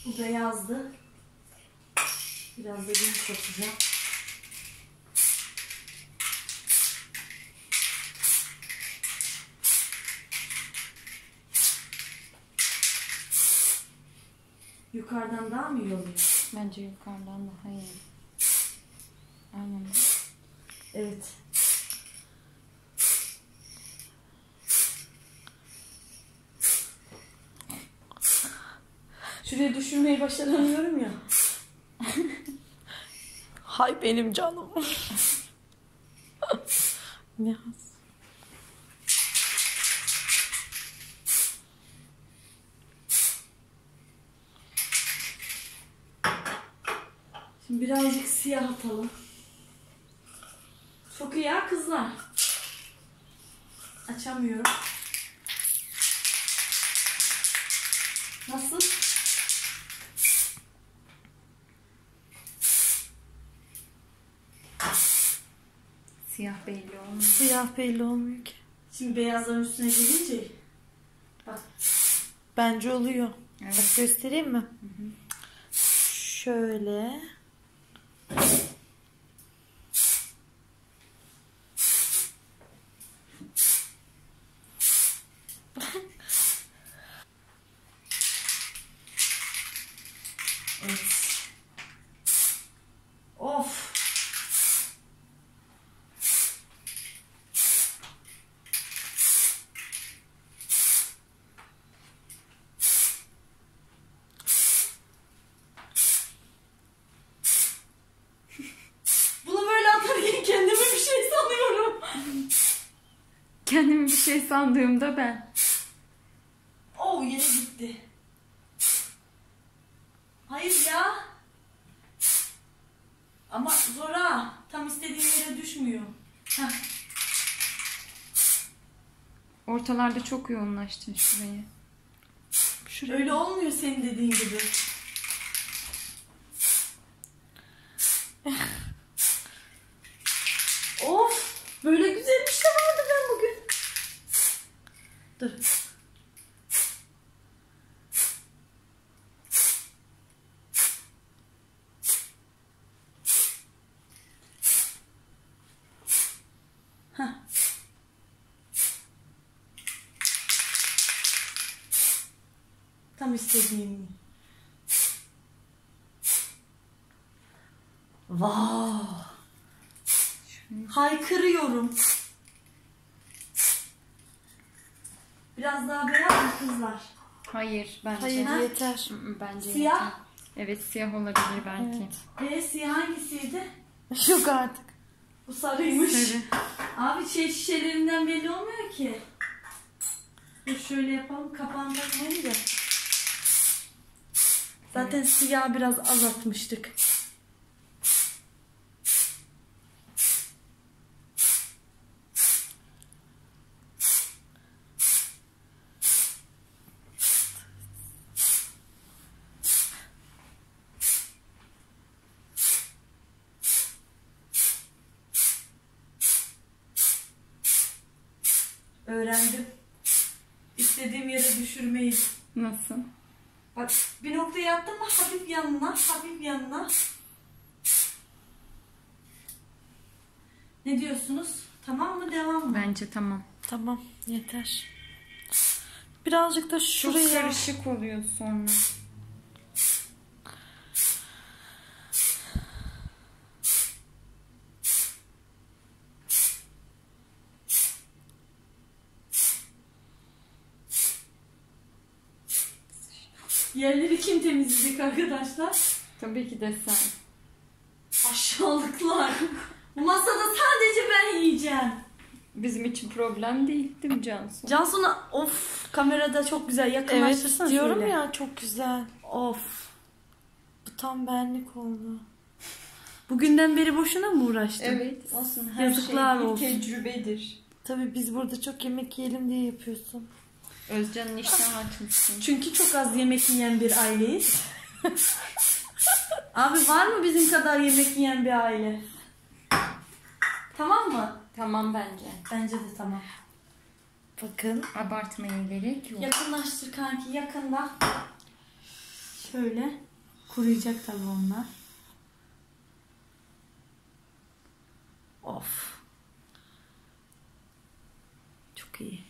Bu beyazdı. Biraz da yumuşatacağım. Yukarıdan daha mı iyi oluyor? Bence yukarıdan daha iyi. Aynen. Evet. Şuraya düşürmeyi başaramıyorum ya. Hay benim canım. Ne has. Şimdi birazcık siyah atalım. Çok iyi ya kızlar. Açamıyorum. Nasıl? Siyah belli olmuyor. Siyah belli olmuyor ki. Şimdi beyazların üstüne gelince bak. Bence oluyor. Evet. Bak göstereyim mi? Hı. Şöyle. Evet. Of. Bunu böyle atarken kendimi bir şey sanıyorum. Kendimi bir şey sandığımda ben. Oh, yine gitti. Hayır ya. Ama zor ha. Tam istediğim yere düşmüyor. Heh. Ortalarda çok yoğunlaştın şurayı. Öyle olmuyor senin dediğin gibi. Of! Böyle güzel bir şey vardı ben bugün. Dur. Heh. Tam istediğim. Wow. Haykırıyorum. Biraz daha beyaz mı kızlar? Hayır bence. Hayır Ha? yeter. Bence Siyah? yeter. Evet siyah olabilir belki. Siyah hangisiydi? Yok artık. Bu sarıymış. Sarı. Abi şişelerinden belli olmuyor ki. Dur şöyle yapalım. Kapağını takmayın da. Zaten siyah biraz azaltmıştık. Öğrendim. İstediğim yere düşürmeyi. Nasıl? Bak bir noktaya attım mı hafif yanına, hafif yanına. Ne diyorsunuz? Tamam mı, devam mı? Bence tamam. Tamam yeter. Birazcık da Çok şuraya. karışık oluyor sonra. Yerleri kim temizleyecek arkadaşlar? Tabii ki de sen. Aşağılıklar. Bu masada sadece ben yiyeceğim. Bizim için problem değil değil mi Cansu? Cansu'na of kamerada çok güzel yakınlaştırsana Evet diyorum şöyle. ya çok güzel. Of. Bu tam benlik oldu. Bugünden beri boşuna mı uğraştın? Evet olsun her Yazıklar şey bir olsun. tecrübedir. Tabii biz burada çok yemek yiyelim diye yapıyorsun. Özcan'ın iştahı açmışsın. Çünkü çok az yemek yiyen bir aileyiz. Abi var mı bizim kadar yemek yiyen bir aile? Tamam mı? Tamam bence. Bence de tamam. Bakın. Abartmaya gerek yok. Yakınlaştır kanki, yakında. Şöyle kuruyacak tabii onlar. Of. Çok iyi.